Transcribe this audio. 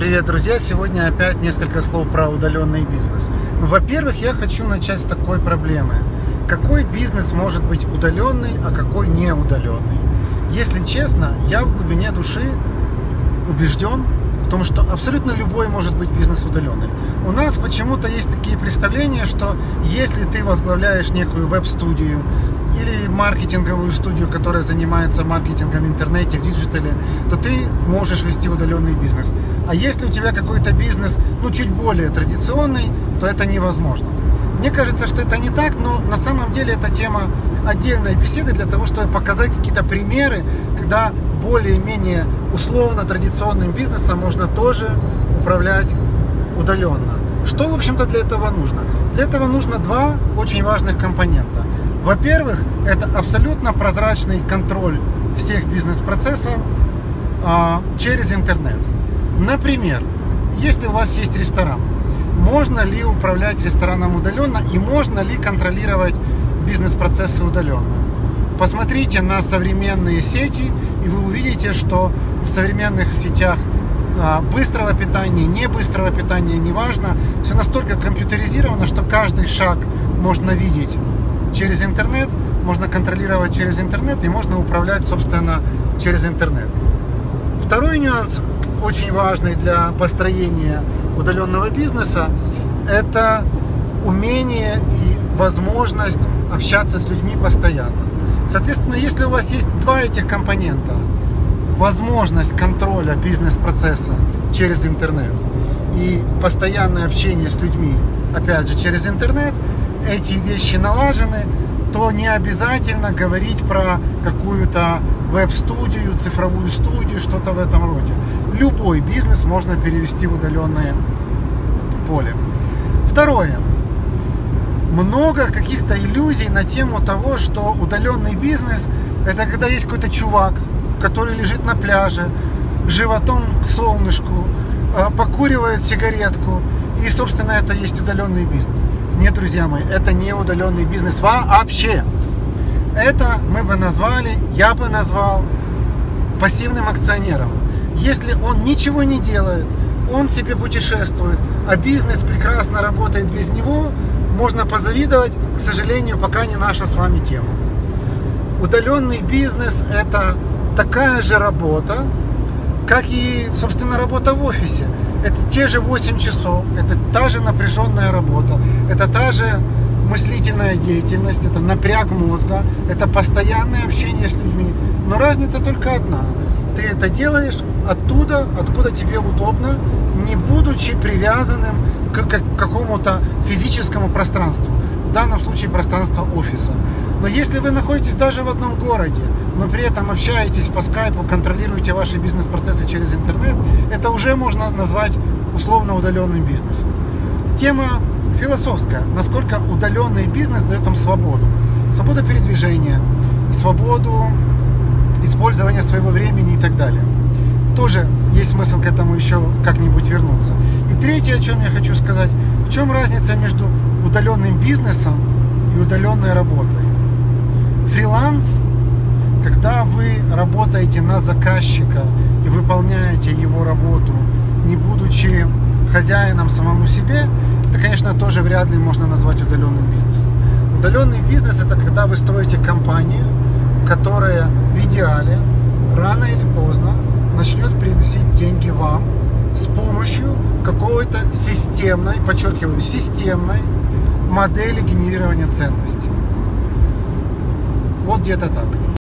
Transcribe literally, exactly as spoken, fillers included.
Привет, друзья! Сегодня опять несколько слов про удаленный бизнес. Во-первых, я хочу начать с такой проблемы. Какой бизнес может быть удаленный, а какой не удаленный? Если честно, я в глубине души убежден в том, что абсолютно любой может быть бизнес удаленный. У нас почему-то есть такие представления, что если ты возглавляешь некую веб-студию или маркетинговую студию, которая занимается маркетингом в интернете, в диджитале, то ты можешь вести удаленный бизнес. А если у тебя какой-то бизнес, ну, чуть более традиционный, то это невозможно. Мне кажется, что это не так, но на самом деле это тема отдельной беседы для того, чтобы показать какие-то примеры, когда более-менее условно традиционным бизнесом можно тоже управлять удаленно. Что, в общем-то, для этого нужно? Для этого нужно два очень важных компонента. Во-первых, это абсолютно прозрачный контроль всех бизнес-процессов а, через интернет. Например, если у вас есть ресторан, можно ли управлять рестораном удаленно и можно ли контролировать бизнес-процессы удаленно? Посмотрите на современные сети, и вы увидите, что в современных сетях а, быстрого питания, не быстрого питания, неважно, все настолько компьютеризировано, что каждый шаг можно видеть через интернет, можно контролировать через интернет и можно управлять, собственно, через интернет. Второй нюанс, очень важный для построения удаленного бизнеса, это умение и возможность общаться с людьми постоянно. Соответственно, если у вас есть два этих компонента, возможность контроля бизнес-процесса через интернет и постоянное общение с людьми, опять же, через интернет, эти вещи налажены, то не обязательно говорить про какую-то веб-студию, цифровую студию, что-то в этом роде. Любой бизнес можно перевести в удаленное поле. Второе. Много каких-то иллюзий на тему того, что удаленный бизнес – это когда есть какой-то чувак, который лежит на пляже, животом к солнышку, покуривает сигаретку, и, собственно, это есть удаленный бизнес. Нет, друзья мои, это не удаленный бизнес вообще. Это мы бы назвали, я бы назвал пассивным акционером. Если он ничего не делает, он себе путешествует, а бизнес прекрасно работает без него, можно позавидовать, к сожалению, пока не наша с вами тема. Удаленный бизнес – это такая же работа, как и, собственно, работа в офисе. Это те же восемь часов, это та же напряженная работа, это та же мыслительная деятельность, это напряг мозга, это постоянное общение с людьми. Но разница только одна. Ты это делаешь оттуда, откуда тебе удобно, не будучи привязанным к какому-то физическому пространству. В данном случае пространство офиса. Но если вы находитесь даже в одном городе, но при этом общаетесь по скайпу, контролируете ваши бизнес-процессы через интернет, это уже можно назвать условно удаленным бизнесом. Тема философская. Насколько удаленный бизнес дает вам свободу. Свободу передвижения, свободу использования своего времени и так далее. Тоже есть смысл к этому еще как-нибудь вернуться. И третье, о чем я хочу сказать. В чем разница между удаленным бизнесом и удаленной работой? Фриланс, когда вы работаете на заказчика и выполняете его работу, не будучи хозяином самому себе, это, конечно, тоже вряд ли можно назвать удаленным бизнесом. Удаленный бизнес – это когда вы строите компанию, которая в идеале рано или поздно начнет приносить деньги вам с помощью какой-то системной, подчеркиваю, системной модели генерирования ценностей. Вот где-то так.